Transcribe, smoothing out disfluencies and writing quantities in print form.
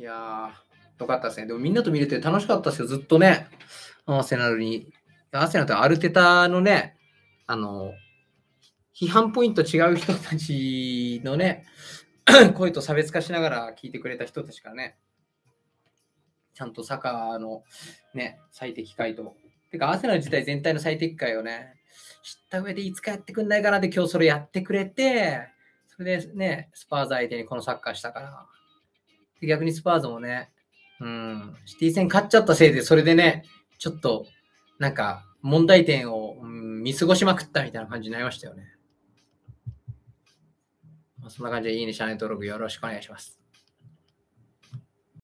やー、よかったですね。でもみんなと見れて楽しかったですよ、ずっとね。アーセナルとアルテタのね、批判ポイント違う人たちのね、声と差別化しながら聞いてくれた人たちからね、ちゃんとサッカーのね、最適解と。てか、アーセナル自体全体の最適解をね、知った上でいつかやってくんないかなって今日それやってくれて、それでね、スパーズ相手にこのサッカーしたから。で逆にスパーズもね、シティ戦勝っちゃったせいで、それでね、ちょっと、なんか、問題点を、見過ごしまくったみたいな感じになりましたよね。そんな感じでいいね、チャンネル登録よろしくお願いします。